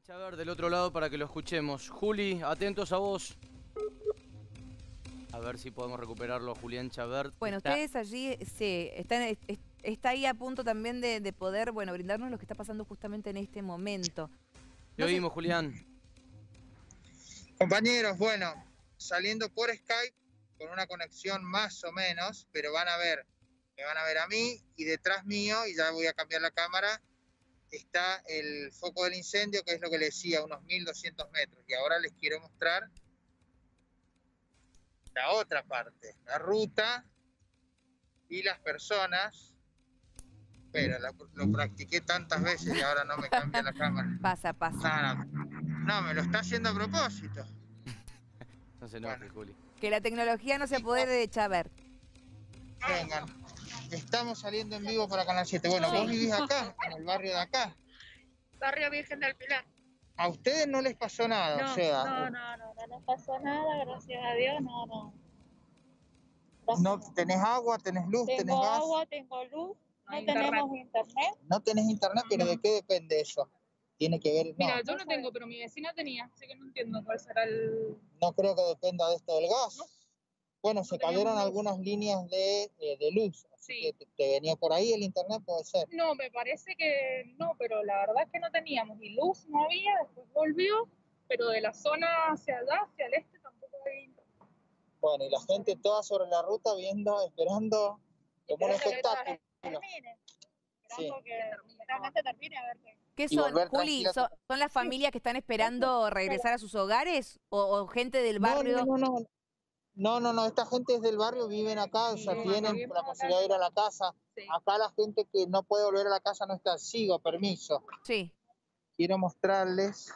Chabert del otro lado para que lo escuchemos. Juli, atentos a vos. A ver si podemos recuperarlo a Julián Chabert. Bueno, ustedes allí está ahí a punto también de poder, bueno, brindarnos lo que está pasando justamente en este momento. Te oímos, Julián. Compañeros, bueno, saliendo por Skype con una conexión más o menos, pero me van a ver a mí y detrás mío, y ya voy a cambiar la cámara, está el foco del incendio, que es lo que les decía, unos 1200 metros. Y ahora les quiero mostrar la otra parte, la ruta y las personas. Pero lo practiqué tantas veces y ahora no me cambia la cámara. Pasa. No, me lo está haciendo a propósito. No se enoje, Juli. Que la tecnología no se apodere de Chabert. Vengan, estamos saliendo en vivo para Canal 7. Bueno, vos vivís acá, en el barrio de acá. Barrio Virgen del Pilar. A ustedes no les pasó nada, No, o sea... no nos pasó nada, gracias a Dios, no. ¿No tenés agua, tenés luz, tenés Tengo gas? agua, tengo luz, no tenemos internet. No tenés internet, pero ¿de qué depende eso? Tiene que ver... No, Mira, yo no tengo, pero mi vecina tenía, así que no entiendo cuál será el... no creo que dependa de esto del gas. No. Bueno, se cayeron luz. algunas líneas de luz, así Sí. que te venía por ahí el internet, puede ser. No, me parece que no, pero la verdad es que no teníamos, y luz no había, después volvió, pero de la zona hacia allá, hacia el este, tampoco hay internet. Bueno, y la gente toda sobre la ruta viendo, esperando como un Espero que espectáculo. termine. Sí. Esperando que realmente termine, a ver qué. ¿Qué Y son, volver Juli? tranquila a tu ¿Son las familias que están esperando regresar a sus hogares? ¿O gente del barrio? No, esta gente es del barrio, viven acá, o sea, Sí, tienen vivimos la acá. posibilidad de ir a la casa. Sí. Acá la gente que no puede volver a la casa no está, sigo, permiso. Sí. Quiero mostrarles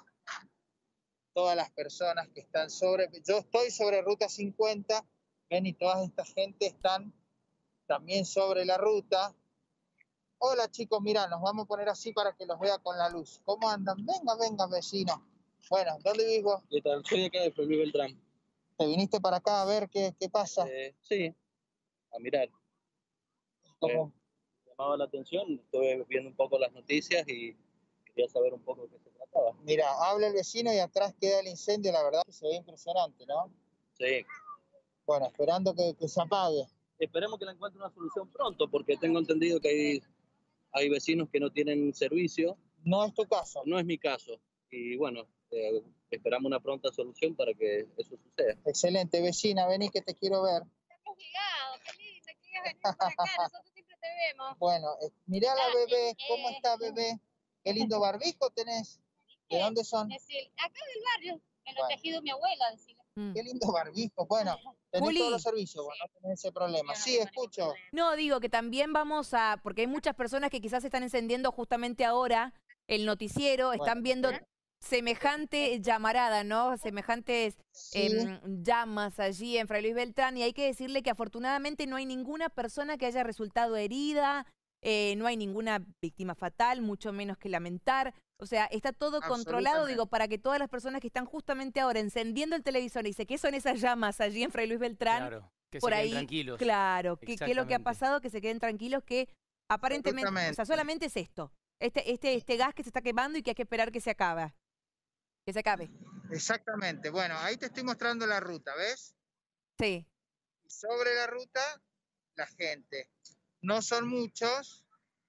todas las personas que están yo estoy sobre ruta 50, ven, y toda esta gente están también sobre la ruta. Hola chicos, mirá, nos vamos a poner así para que los vea con la luz. ¿Cómo andan? Venga, vecino. Bueno, ¿dónde vivís vos? ¿Qué tal? Soy de acá de Felipe Beltrán. ¿Te viniste para acá a ver qué pasa? Sí, a mirar. ¿Cómo? Llamaba la atención, estuve viendo un poco las noticias y quería saber un poco de qué se trataba. Mira, habla el vecino y atrás queda el incendio, la verdad que se ve impresionante, ¿no? Sí. Bueno, esperando que se apague. Esperemos que le encuentre una solución pronto, porque tengo entendido que hay vecinos que no tienen servicio. No es tu caso. No es mi caso. Y bueno, esperamos una pronta solución para que eso suceda. Excelente, vecina, vení que te quiero ver. Estamos ligados, qué lindo que quieras venir por acá, nosotros siempre te vemos. Bueno, mirá la bebé, ¿cómo está bebé? Qué lindo barbijo tenés. ¿De dónde son? Acá del barrio, me lo Bueno. ha tejido mi abuela, decirle. Qué lindo barbijo. Bueno, tenés Juli. todos los servicios, bueno, no tenés ese problema. Sí, escucho. No, digo que también vamos a... Porque hay muchas personas que quizás están encendiendo justamente ahora el noticiero, están viendo semejante llamarada, ¿no? Semejantes Sí. llamas allí en Fray Luis Beltrán, y hay que decirle que afortunadamente no hay ninguna persona que haya resultado herida, no hay ninguna víctima fatal, mucho menos que lamentar. O sea, está todo controlado, digo, para que todas las personas que están justamente ahora encendiendo el televisor y dice, ¿qué son esas llamas allí en Fray Luis Beltrán? Claro, que Por se queden ahí, tranquilos. claro, ¿qué es lo que ha Exactamente. pasado? Que se queden tranquilos, que aparentemente, o sea, solamente es esto, este gas que se está quemando y que hay que esperar que se acabe. Que se acabe. Exactamente. Bueno, ahí te estoy mostrando la ruta, ¿ves? Sí. Sobre la ruta, la gente. No son muchos,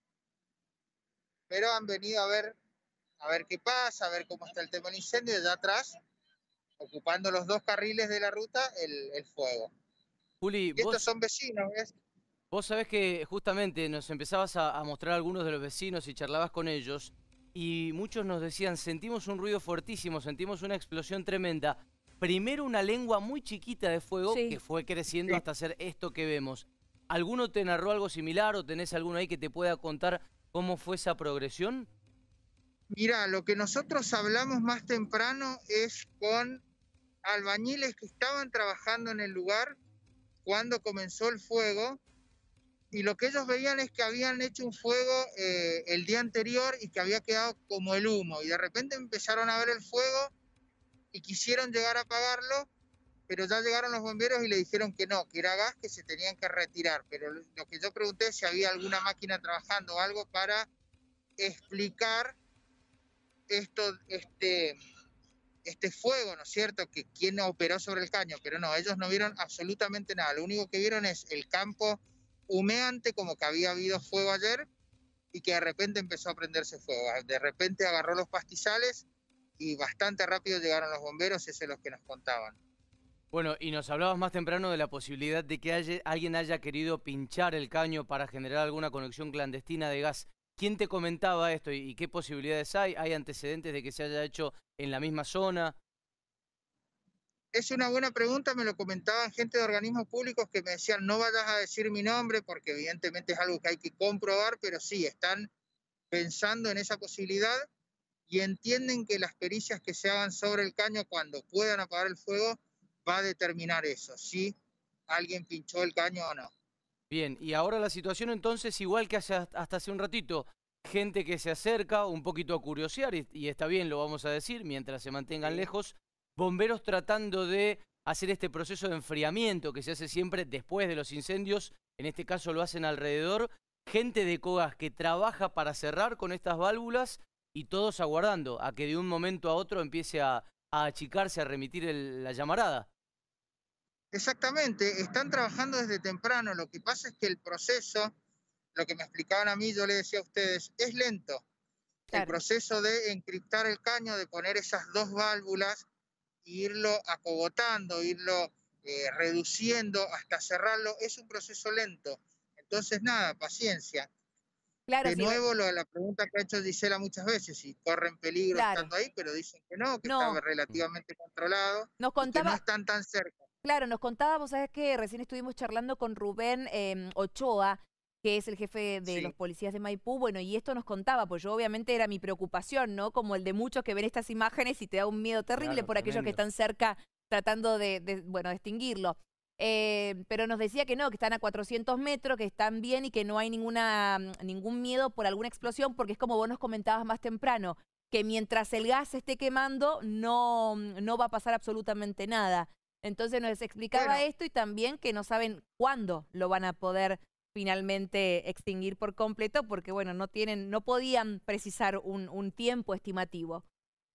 pero han venido a ver qué pasa, a ver cómo está el tema del incendio. Y allá atrás, ocupando los dos carriles de la ruta, el fuego. Juli, Y estos son vecinos, ¿ves? vos sabés que justamente nos empezabas a mostrar algunos de los vecinos y charlabas con ellos y muchos nos decían, sentimos un ruido fuertísimo, sentimos una explosión tremenda. Primero una lengua muy chiquita de fuego Sí. que fue creciendo hasta hacer esto que vemos. ¿Alguno te narró algo similar o tenés alguno ahí que te pueda contar cómo fue esa progresión? Mira, lo que nosotros hablamos más temprano es con albañiles que estaban trabajando en el lugar cuando comenzó el fuego, y lo que ellos veían es que habían hecho un fuego el día anterior y que había quedado como el humo, y de repente empezaron a ver el fuego y quisieron llegar a apagarlo, pero ya llegaron los bomberos y le dijeron que no, que era gas, que se tenían que retirar. Pero lo que yo pregunté es si había alguna máquina trabajando o algo para explicar este fuego, ¿no es cierto? Que quién operó sobre el caño, pero no, ellos no vieron absolutamente nada. Lo único que vieron es el campo humeante, como que había habido fuego ayer y que de repente empezó a prenderse fuego. De repente agarró los pastizales y bastante rápido llegaron los bomberos, eso es lo que nos contaban. Bueno, y nos hablabas más temprano de la posibilidad de que alguien haya querido pinchar el caño para generar alguna conexión clandestina de gas. ¿Quién te comentaba esto y qué posibilidades hay? ¿Hay antecedentes de que se haya hecho en la misma zona? Es una buena pregunta, me lo comentaban gente de organismos públicos que me decían no vayas a decir mi nombre porque evidentemente es algo que hay que comprobar, pero sí, están pensando en esa posibilidad y entienden que las pericias que se hagan sobre el caño cuando puedan apagar el fuego va a determinar eso, si alguien pinchó el caño o no. Bien, y ahora la situación entonces igual que hasta hace un ratito, gente que se acerca un poquito a curiosear y está bien, lo vamos a decir, mientras se mantengan lejos, bomberos tratando de hacer este proceso de enfriamiento que se hace siempre después de los incendios, en este caso lo hacen alrededor, gente de Cogas que trabaja para cerrar con estas válvulas y todos aguardando a que de un momento a otro empiece a achicarse, a remitir la llamarada. Exactamente, están trabajando desde temprano, lo que pasa es que el proceso, lo que me explicaban a mí, yo le decía a ustedes, es lento. Claro. El proceso de encriptar el caño, de poner esas dos válvulas, irlo acogotando, irlo reduciendo hasta cerrarlo, es un proceso lento. Entonces, nada, paciencia. Claro, de nuevo, la pregunta que ha hecho Gisela muchas veces, si corren peligro estando ahí, pero dicen que no, estaba relativamente controlado, nos contaba, que no están tan cerca. Claro, nos contaba, vos sabés que recién estuvimos charlando con Rubén Ochoa, que es el jefe de los policías de Maipú, bueno, y esto nos contaba, pues yo obviamente era mi preocupación, ¿no? Como el de muchos que ven estas imágenes y te da un miedo terrible por aquellos que están cerca tratando de extinguirlo. Pero nos decía que no, que están a 400 metros, que están bien y que no hay ningún miedo por alguna explosión, porque es como vos nos comentabas más temprano, que mientras el gas se esté quemando no va a pasar absolutamente nada. Entonces nos explicaba esto y también que no saben cuándo lo van a poder finalmente extinguir por completo, porque bueno, no podían precisar un tiempo estimativo.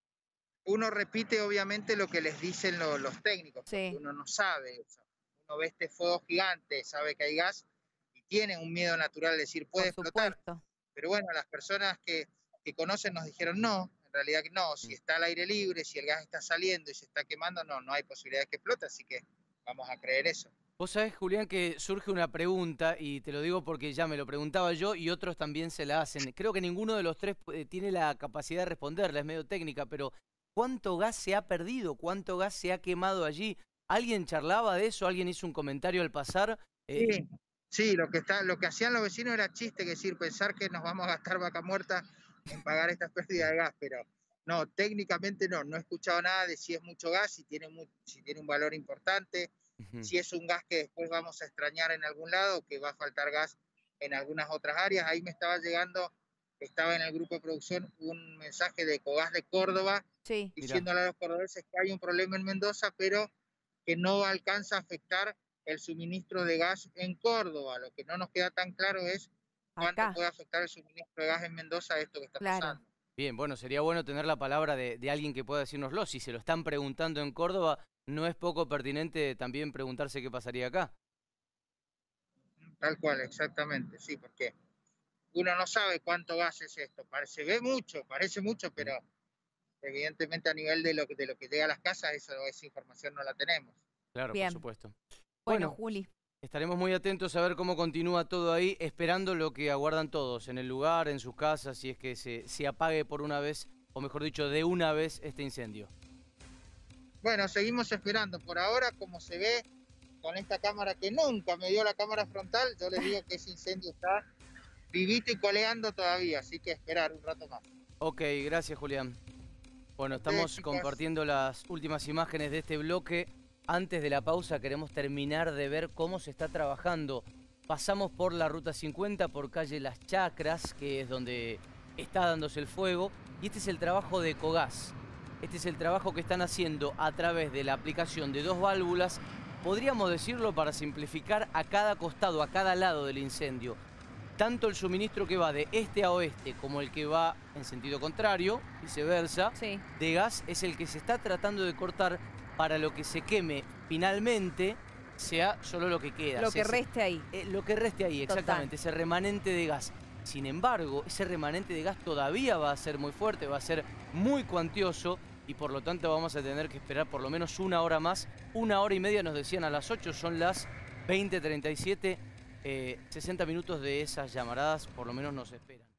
Uno repite obviamente lo que les dicen los técnicos, porque uno no sabe eso. Uno ve este fuego gigante, sabe que hay gas y tiene un miedo natural de decir puede explotar. Pero bueno, las personas que conocen nos dijeron no, en realidad que no, si está al aire libre, si el gas está saliendo y se está quemando, no hay posibilidad de que explote, así que vamos a creer eso. Vos sabés, Julián, que surge una pregunta, y te lo digo porque ya me lo preguntaba yo y otros también se la hacen. Creo que ninguno de los tres tiene la capacidad de responderla, es medio técnica, pero ¿cuánto gas se ha perdido? ¿Cuánto gas se ha quemado allí? ¿Alguien charlaba de eso? ¿Alguien hizo un comentario al pasar? Sí, lo que hacían los vecinos era chiste, es decir, pensar que nos vamos a gastar vaca muerta en pagar estas pérdidas de gas, pero no, técnicamente no he escuchado nada de si es mucho gas, si tiene un valor importante, si es un gas que después vamos a extrañar en algún lado, que va a faltar gas en algunas otras áreas. Ahí me estaba llegando, estaba en el grupo de producción, un mensaje de Ecogas de Córdoba, diciéndole a los cordobeses que hay un problema en Mendoza, pero que no alcanza a afectar el suministro de gas en Córdoba. Lo que no nos queda tan claro es cuánto puede afectar el suministro de gas en Mendoza esto que está pasando. Bien, bueno, sería bueno tener la palabra de alguien que pueda decírnoslo. Si se lo están preguntando en Córdoba, ¿no es poco pertinente también preguntarse qué pasaría acá? Tal cual, exactamente, sí, porque uno no sabe cuánto gas es esto. Se ve mucho, parece mucho, pero evidentemente a nivel de lo que llega a las casas, esa información no la tenemos. Claro, por supuesto. Bueno, Juli. Estaremos muy atentos a ver cómo continúa todo ahí, esperando lo que aguardan todos, en el lugar, en sus casas, si es que se apague por una vez, o mejor dicho, de una vez este incendio. Bueno, seguimos esperando. Por ahora, como se ve con esta cámara que nunca me dio la cámara frontal, yo les digo que ese incendio está vivito y coleando todavía, así que esperar un rato más. Ok, gracias, Julián. Bueno, estamos compartiendo las últimas imágenes de este bloque. Antes de la pausa queremos terminar de ver cómo se está trabajando. Pasamos por la Ruta 50, por calle Las Chacras, que es donde está dándose el fuego. Y este es el trabajo de Ecogas. Este es el trabajo que están haciendo a través de la aplicación de dos válvulas. Podríamos decirlo para simplificar a cada costado, a cada lado del incendio. tanto el suministro que va de este a oeste como el que va en sentido contrario, viceversa, Sí. de gas es el que se está tratando de cortar para lo que se queme finalmente sea solo lo que queda. Lo que reste ahí. Lo que reste ahí, Total. exactamente, ese remanente de gas. Sin embargo, ese remanente de gas todavía va a ser muy fuerte, va a ser muy cuantioso y por lo tanto vamos a tener que esperar por lo menos una hora más. 1 hora y media nos decían a las 8, son las 20:37. 60 minutos de esas llamaradas por lo menos nos esperan.